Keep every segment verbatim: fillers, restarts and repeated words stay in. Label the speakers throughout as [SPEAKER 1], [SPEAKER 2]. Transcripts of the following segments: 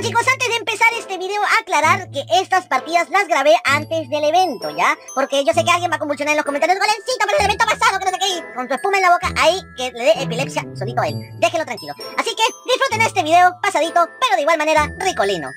[SPEAKER 1] chicos, antes de empezar este video, aclarar que estas partidas las grabé antes del evento, ¿ya? Porque yo sé que alguien va a convulsionar en los comentarios: Golencito, pero el evento pasado, que no sé qué, y con tu espuma en la boca, ahí, que le dé epilepsia solito a él. Déjenlo tranquilo. Así que disfruten este video pasadito, pero de igual manera ricolino.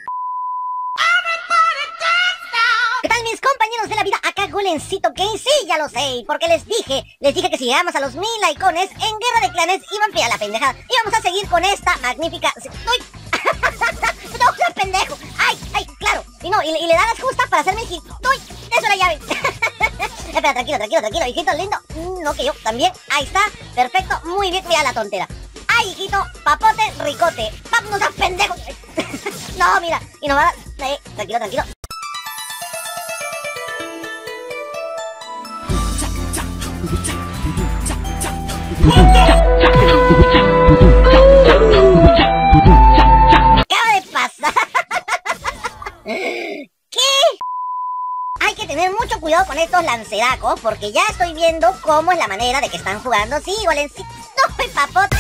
[SPEAKER 1] ¿Qué tal, mis compañeros de la vida? Acá Golencito Game, sí, ya lo sé, porque les dije, les dije que si llegamos a los mil icones en Guerra de Clanes iban a la pendejada. Y vamos a seguir con esta magnífica... ¡Uy! ¡No, seas pendejo! ¡Ay, ay, claro! Y no, y, y le da las justas para hacerme el hit. ¡Uy! ¡Eso es la llave! Espera, tranquilo, tranquilo, tranquilo, hijito lindo. No, que yo también. Ahí está, perfecto, muy bien, mira la tontera. ¡Ay, hijito! Papote, ricote. ¡Pap, no seas pendejo! No, mira, y nos va a... Eh, tranquilo, tranquilo. Acaba de pasar. ¿Qué? Hay que tener mucho cuidado con estos lanceracos, porque ya estoy viendo cómo es la manera de que están jugando. Sí, Golencito, no, papote.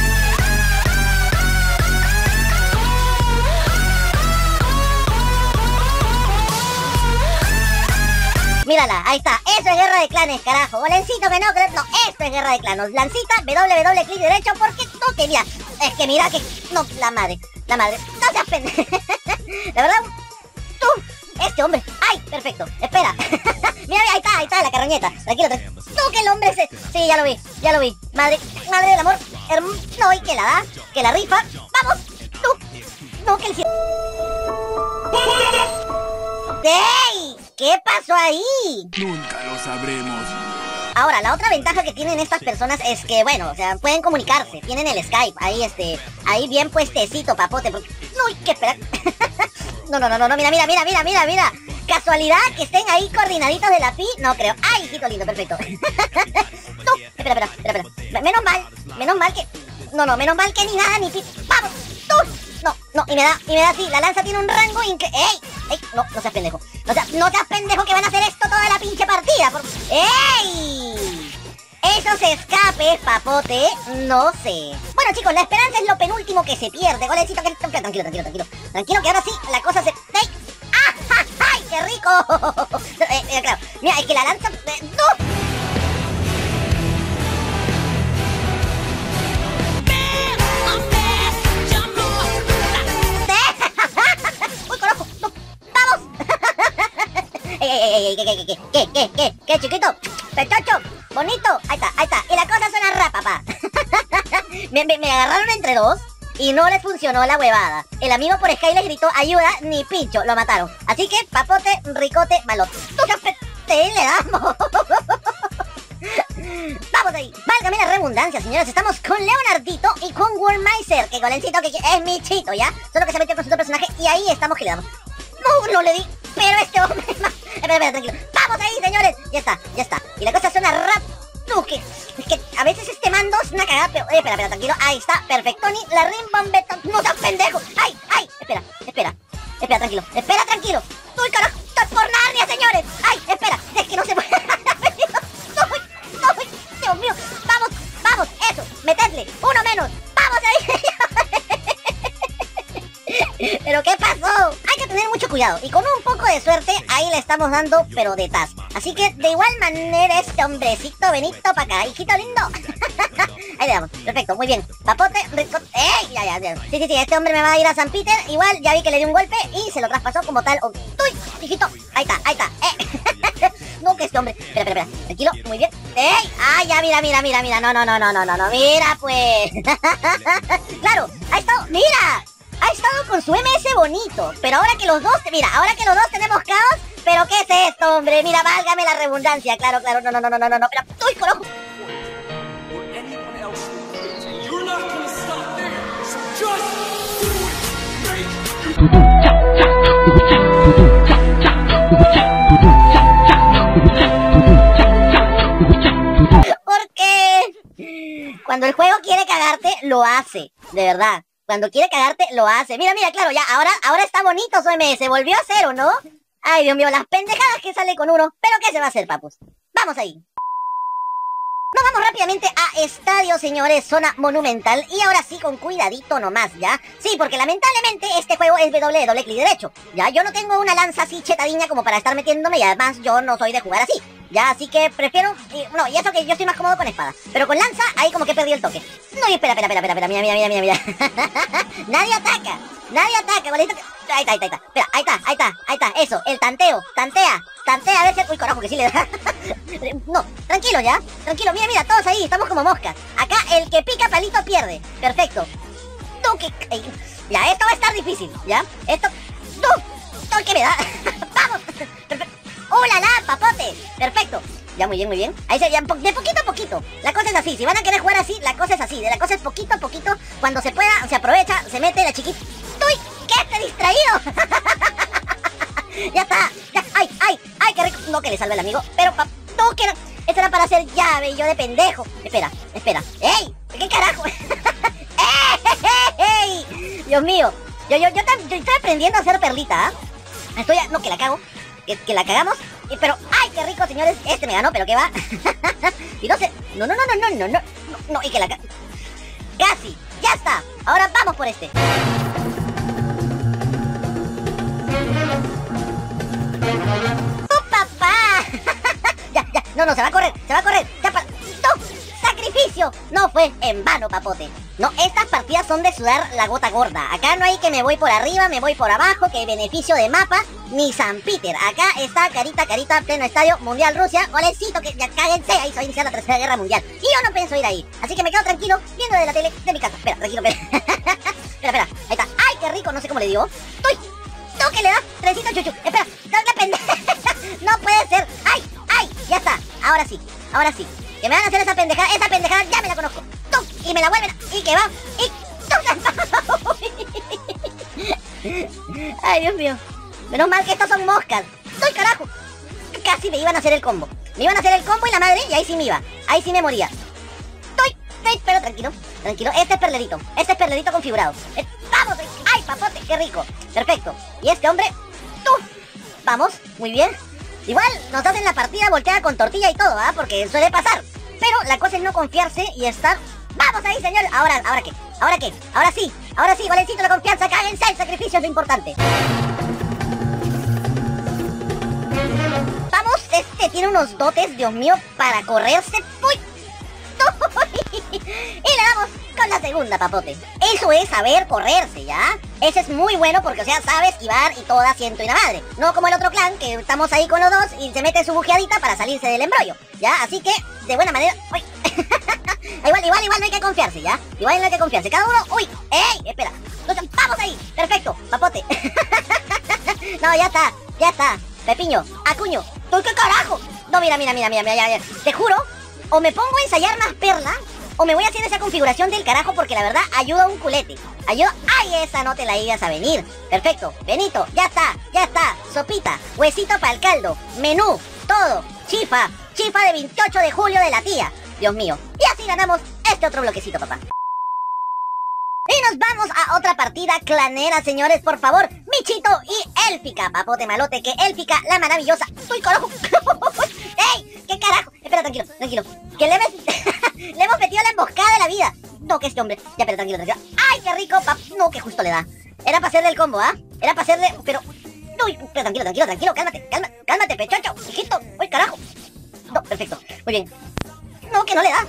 [SPEAKER 1] Mírala, ahí está, eso es Guerra de Clanes, carajo. Golencito, que no, que no, esto es Guerra de Clanes. Lancita, W W, clic derecho, porque no te mira. Es que mira que, no, la madre, la madre, no seas pendejo. De verdad, tú, este hombre, ay, perfecto, espera. Mira, ahí está, ahí está, la carroñeta, tranquilo, tranquilo. Tú, que el hombre se, sí, ya lo vi, ya lo vi. Madre, madre del amor, herm... no, y que la da, que la rifa, vamos, tú, no, que el cielo. ¡Ey! ¿Qué pasó ahí?
[SPEAKER 2] Nunca lo sabremos.
[SPEAKER 1] Ahora, la otra ventaja que tienen estas personas es que, bueno, o sea, pueden comunicarse. Tienen el Skype, ahí, este, ahí bien puestecito, papote. Porque... Uy, qué espera. No, no, no, no, no, mira, mira, mira, mira, mira, mira. Casualidad que estén ahí coordinaditos de la Pi. No creo. Ay, hijito lindo, perfecto. No, espera, espera, espera, espera. Menos mal, menos mal que... No, no, menos mal que ni nada, ni Pi. ¡Vamos! ¡Tú! No, no, y me da, y me da así. La lanza tiene un rango increíble. ¡Ey! ¡Ey! No, no seas pendejo. No seas, no seas pendejo que van a hacer esto toda la pinche partida. Por... ¡Ey! Esos escapes, papote, no sé. Bueno, chicos, la esperanza es lo penúltimo que se pierde. Golecito, que... Tranquilo, tranquilo, tranquilo. Tranquilo, que ahora sí la cosa se... ¡Ey! ¡Ah! ¡Ay, qué rico! eh, eh, claro. Mira, es que la lanza... Eh, ¡no! ¿Qué, qué, qué, qué, qué, qué, qué, qué, chiquito? Pechocho, bonito, ahí está, ahí está. Y la cosa suena rap, papá. me, me, me agarraron entre dos y no les funcionó la huevada. El amigo por Sky les gritó ayuda, ni pincho, lo mataron. Así que, papote, ricote, malote. ¡Tú le damos! Vamos ahí, válgame la redundancia, señores. Estamos con Leonardito y con Wormeiser, que Golencito que es mi chito, ¿ya? Solo que se metió con su otro personaje y ahí estamos que le damos. No, no le di, pero este hombre... Espera, espera, tranquilo. ¡Vamos ahí, señores! Ya está, ya está. Y la cosa suena rap. Tú, que... Es que a veces este mando es una cagada, pero... Eh, espera, espera, tranquilo. Ahí está, perfectoni. La rimbombeta... ¡No seas pendejo! ¡Ay, ay! Espera, espera. Espera, tranquilo. Espera, tranquilo. ¡Uy, carajo! ¡Estoy por Narnia, señores! ¡Ay, espera! Es que no se puede... ¡No, no! ¡Dios mío! ¡Vamos, vamos! ¡Eso! ¡Metedle! ¡Uno menos! ¡Vamos ahí! ¿Pero qué pasó? Hay que tener mucho cuidado. Y con un poco de suerte, ahí le estamos dando, pero de tas. Así que, de igual manera, este hombrecito, Benito, para acá, hijito lindo. Ahí le damos. Perfecto, muy bien. Papote, rico... ¡Ey! Ya, ya, ya. Sí, sí, sí, este hombre me va a ir a San Peter. Igual, ya vi que le di un golpe y se lo traspasó como tal. ¡Uy! Hijito. Ahí está, ahí está. ¡Eh! No, que este hombre... Espera, espera, espera. Tranquilo, muy bien. ¡Ey! ¡Ah, ya! Mira, mira, mira, mira. No, no, no, no, no, no, no. Mira, pues. Claro, ahí está. ¡Mira! Ha estado con su M S bonito, pero ahora que los dos, mira, ahora que los dos tenemos caos, pero ¿qué es esto, hombre? Mira, válgame la redundancia, claro, claro, no, no, no, no, no, no, no, mira, uy, carajo. Porque cuando el juego quiere cagarte, lo hace, de verdad. Cuando quiere cagarte, lo hace. Mira, mira, claro, ya, ahora, ahora está bonito su M S. Volvió a cero, ¿no? Ay, Dios mío, las pendejadas que sale con uno. ¿Pero qué se va a hacer, papus? Vamos ahí. Nos vamos rápidamente a estadio, señores, zona monumental. Y ahora sí, con cuidadito nomás, ¿ya? Sí, porque lamentablemente este juego es W de doble clic derecho. Ya, yo no tengo una lanza así chetadiña como para estar metiéndome. Y además yo no soy de jugar así. Ya, así que prefiero... Y, no, y eso que yo estoy más cómodo con espada. Pero con lanza, ahí como que perdí el toque. No, y espera, espera, espera, espera, mira, mira, mira, mira, mira. Nadie ataca, nadie ataca, bolito. Ahí está, ahí está, ahí está. Espera, ahí está, ahí está, ahí está. Eso, el tanteo, tantea, tantea, a ver si... Uy, carajo, que sí le da. No, tranquilo ya, tranquilo, mira, mira, todos ahí, estamos como moscas. Acá el que pica palito pierde. Perfecto. Tú que... Ya, esto va a estar difícil, ¿ya? Esto... Tú, tú que me da. Vamos. Perfecto. ¡Oh, la la, papote! Perfecto. Ya, muy bien, muy bien. Ahí se, ya, de poquito a poquito. La cosa es así. Si van a querer jugar así, la cosa es así. De la cosa es poquito a poquito. Cuando se pueda, se aprovecha, se mete la chiquita. ¡Uy! ¡Qué te distraído! Ya está. Ya. ¡Ay, ay, ay! ¡Qué rico! No que le salve el amigo. Pero, pa, no, que no. Esto era para hacer llave y yo de pendejo. Espera, espera. ¡Ey! ¿Qué carajo? ¡Ey! Dios mío. Yo, yo, yo, yo estoy aprendiendo a hacer perlita, ¿ah? ¿eh? Estoy... A, no, que la cago. Que, que la cagamos. Y, pero, ¡ay, qué rico, señores! Este me ganó, pero ¿qué va? Y no sé... No, no, no, no, no, no, no, no, no, y que la... ¡Casi! ¡Ya está! Ahora vamos por este. ¡Oh, papá! Ya, ya, no, no, se va a correr, se va a correr. Ya, pa... ¡No! ¡Sacrificio! No fue en vano, papote. No, estas partidas son de sudar la gota gorda. Acá no hay que me voy por arriba, me voy por abajo, que beneficio de mapa, ni San Peter. Acá está carita, carita, pleno estadio, Mundial Rusia. Golecito, que ya cáguense, ahí se va a iniciar la tercera guerra mundial. Y yo no pienso ir ahí, así que me quedo tranquilo viendo de la tele de mi casa. Espera, tranquilo, espera. Espera, espera, ahí está. ¡Ay, qué rico! No sé cómo le digo. ¡Uy! ¡No, que le da! Trencito chuchu. Espera, no, la pendeja. No puede ser. ¡Ay, ay! Ya está. Ahora sí, ahora sí. Que me van a hacer esa pendejada, esa pendejada ya me la conozco. ¡Tum! Y me la vuelven a... Y que va. Y... Ay, Dios mío. Menos mal que estos son moscas. ¡Ay, carajo! Casi me iban a hacer el combo. Me iban a hacer el combo y la madre, y ahí sí me iba. Ahí sí me moría. ¡Ay! ¡Ay! Pero tranquilo, tranquilo. Este es perlerito. Este es perlerito configurado. Eh, ¡Vamos! ¡Ay, papote! ¡Qué rico! Perfecto. Y este hombre... ¡Tú! Vamos, muy bien. Igual nos hacen la partida volteada con tortilla y todo, ¿ah? ¿eh? Porque suele pasar. Pero la cosa es no confiarse y estar... ¡Vamos ahí, señor! Ahora, ¿ahora qué? ¿Ahora qué? Ahora sí, ahora sí, golecito la confianza. Cáguense, el sacrificio es lo importante. Vamos, este tiene unos dotes, Dios mío, para correrse. ¡Uy! Y le damos con la segunda, papote. Eso es saber correrse, ¿ya? Ese es muy bueno porque, o sea, sabe esquivar y toda ciento y la madre. No como el otro clan, que estamos ahí con los dos y se mete su bujeadita para salirse del embrollo, ¿ya? Así que, de buena manera... ¡Uy! Igual, igual, igual no hay que confiarse, ¿ya? Igual no hay que confiarse. Cada uno... ¡Uy! ¡Ey! Espera. Entonces, ¡vamos ahí! ¡Perfecto! ¡Papote! No, ya está. Ya está. Pepiño. Acuño. ¿Tú qué carajo? No, mira, mira, mira, mira, mira, mira. Te juro, o me pongo a ensayar más perla, o me voy haciendo esa configuración del carajo porque la verdad ayuda un culete. Ayuda... ¡Ay, esa no te la ibas a venir! Perfecto. Benito. Ya está. Ya está. Sopita. Huesito para el caldo. Menú. Todo. Chifa. Chifa de veintiocho de julio de la tía. Dios mío. Y así ganamos este otro bloquecito, papá. Y nos vamos a otra partida clanera, señores, por favor. Michito y Élfica, papote malote, que Élfica, la maravillosa. ¡Uy, carajo! ¡Ey! ¿Qué carajo? Espera, tranquilo, tranquilo. Que le, me... le hemos metido la emboscada de la vida. No, que este hombre. Ya, pero tranquilo, tranquilo. ¡Ay, qué rico! Pap... No, que justo le da. Era para hacerle el combo, ¿ah? ¿eh? Era para hacerle... Pero... Uy, pero tranquilo, tranquilo, tranquilo. Cálmate, cálmate, cálmate, pechocho. Hijito. ¡Uy, carajo! No, perfecto. Muy bien. No, que no le da.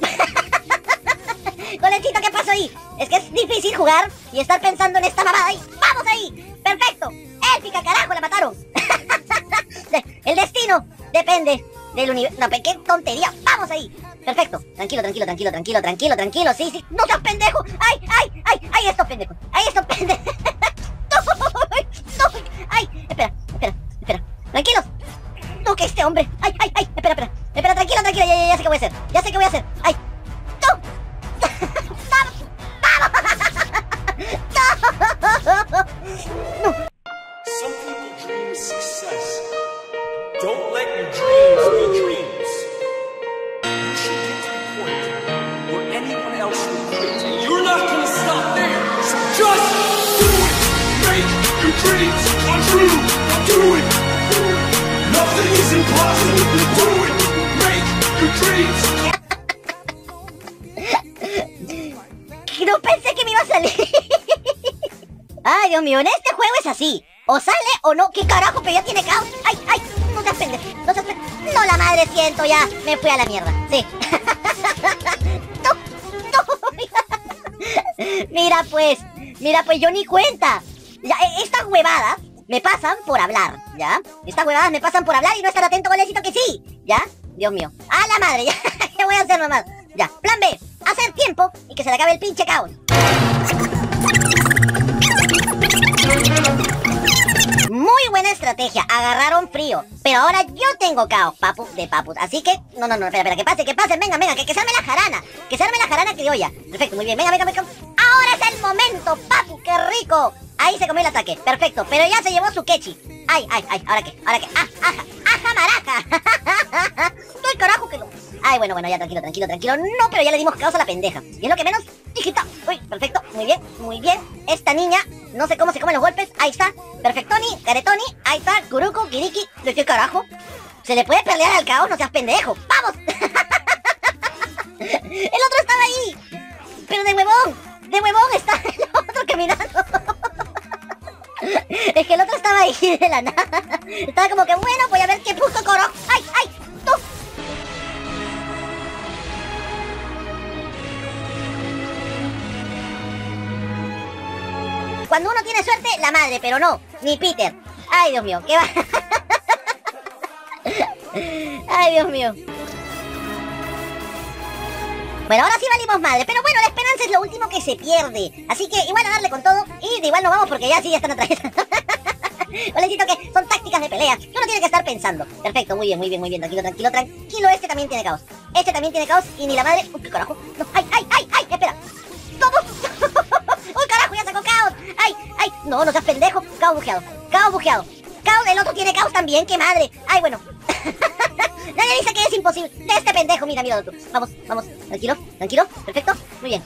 [SPEAKER 1] Golecito, ¿qué pasó ahí? Es que es difícil jugar y estar pensando en esta mamada ahí. ¡Vamos ahí! ¡Perfecto! ¡Élfica, carajo! ¡La mataron! El destino depende del universo. No, qué tontería. ¡Vamos ahí! Perfecto. Tranquilo, tranquilo, tranquilo, tranquilo, tranquilo, tranquilo. Sí, sí. ¡No seas pendejo! ¡Ay, ay, ay! ¡Ay, estos pendejos! ¡Ay, estos pendejos! ¡No! ¡Ay! Espera, espera, espera. Tranquilos. No, que este hombre. ¡Ay, ay, ay! Espera, espera. Espera, tranquilo, tranquilo. Ya, ya, ya sé qué voy a hacer. Ya sé qué voy a hacer. ¡Ay! ¡No! ¡Vamos! ¡Vamos! ¡No!
[SPEAKER 3] Some people dream success. Don't let your dreams be dreams. You should get to the point where anyone else will quit, and you're not gonna stop there. So just do it. Make your dreams come true. Do it. Nothing is impossible. Do it. Make your dreams come
[SPEAKER 1] no pensé que me iba a salir. Ay, Dios mío, en este juego es así. O sale o no. ¿Qué carajo? Pero ya tiene caos. Ay, ay, no seas pendejo. No seas pendejo. No, la madre, siento ya. Me fui a la mierda. Sí. No, no. Mira pues. Mira pues, yo ni cuenta. Ya, estas huevadas me pasan por hablar, ¿ya? Estas huevadas me pasan por hablar y no estar atento con el éxito que sí, ¿ya? Dios mío. ¡A la madre! Ya, ¿qué voy a hacer nomás? Ya, plan B. Hacer tiempo y que se le acabe el pinche caos. Muy buena estrategia, agarraron frío. Pero ahora yo tengo caos, papu, de papus. Así que, no, no, no, espera, espera, que pase, que pase, venga, venga, que, que se arme la jarana. Que se arme la jarana criolla. Perfecto, muy bien, venga, venga, venga. Ahora es el momento, papu, qué rico. Ahí se comió el ataque, perfecto, pero ya se llevó su quechi. Ay, ay, ay, ¿ahora qué? ¿Ahora qué? ¡Ah, aja, aja, maraca! ¡No, el carajo que no! Ay, bueno, bueno, ya, tranquilo, tranquilo, tranquilo. No, pero ya le dimos caos a la pendeja. Y es lo que menos, hijita. Uy, perfecto, muy bien, muy bien. Esta niña, no sé cómo se comen los golpes. Ahí está, perfectoni, caretoni. Ahí está, kuruku, kiriki. ¿De qué carajo? ¿Se le puede pelear al caos? No seas pendejo. ¡Vamos! El otro estaba ahí. Pero de huevón, de huevón está el otro caminando. Es que el otro estaba ahí de la nada. Estaba como que, bueno, voy a ver qué puto coro. ¡Ay, ay! ¡Tú! Cuando uno tiene suerte, la madre, pero no, ni Peter. Ay, Dios mío, ¿qué va? Ay, Dios mío. Bueno, ahora sí valimos madre, pero bueno, la esperanza es lo último que se pierde. Así que igual a darle con todo y de igual nos vamos porque ya sí ya están atrás. Necesito que son tácticas de pelea que uno tiene que estar pensando. Perfecto, muy bien, muy bien, muy bien, tranquilo, tranquilo, tranquilo. Este también tiene caos. Este también tiene caos y ni la madre... Uy, qué carajo. No, ay, ay, ay, ay, espera. ¡Vamos! ¡Uy, carajo, ya sacó caos! ¡Ay, ay! No, no seas pendejo. Caos bujeado, caos bujeado. Caos, el otro tiene caos también, qué madre. Ay, bueno. Nadie dice que es imposible. De este pendejo, mira, mira tú. Vamos, vamos, tranquilo, tranquilo, perfecto, muy bien.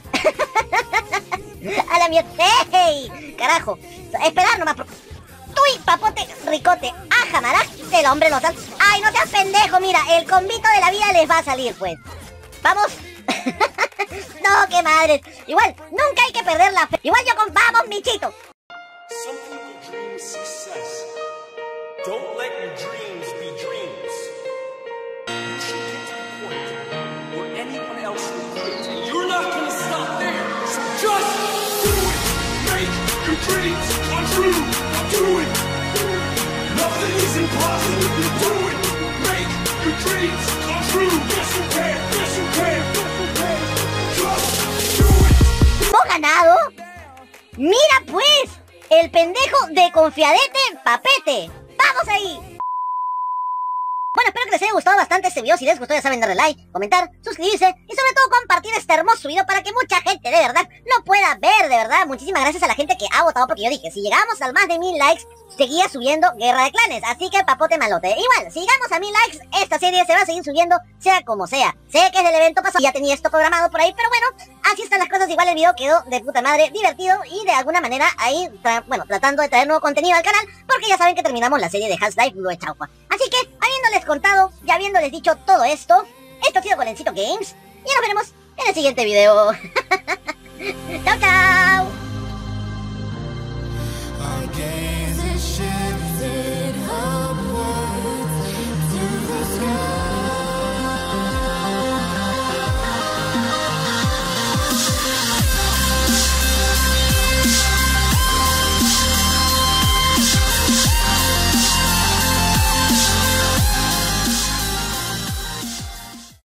[SPEAKER 1] A la mierda. ¡Ey! Carajo. Esperar nomás. Tuy, papote, ricote, aja, maraj, el hombre no sal. Ay, no seas pendejo, mira, el convito de la vida les va a salir, pues. Vamos. No, qué madre. Igual, nunca hay que perder la fe. Igual yo con... Vamos, Michito.
[SPEAKER 3] Some people dream success. Don't let your dreams be dreams. You should get to the point where anyone else will quit, and you're not gonna stop there. So just do it. Make your dreams come true. Do it. Nothing is impossible. Do it. Make your dreams come true. Yes you can. Yes you can. Just do it.
[SPEAKER 1] ¿Hemos ganado? Mira pues, el pendejo de confiadete papete. ¡Vamos ahí! Bueno, espero que les haya gustado bastante este video. Si les gustó ya saben darle like, comentar, suscribirse y sobre todo compartir este hermoso video para que mucha gente de verdad lo pueda ver, de verdad. Muchísimas gracias a la gente que ha votado porque yo dije, si llegamos al más de mil likes, seguía subiendo Guerra de Clanes. Así que papote malote. Igual, si llegamos a mil likes, esta serie se va a seguir subiendo, sea como sea. Sé que es el evento pasado, ya tenía esto programado por ahí, pero bueno, así están las cosas. Igual el video quedó de puta madre, divertido y de alguna manera ahí, tra bueno, tratando de traer nuevo contenido al canal, porque ya saben que terminamos la serie de Half-Life Blue Chaufa. Así que, habiéndoles contado, ya habiéndoles dicho todo esto, esto ha sido Golencito Games y nos veremos en el siguiente video. Chao, chao.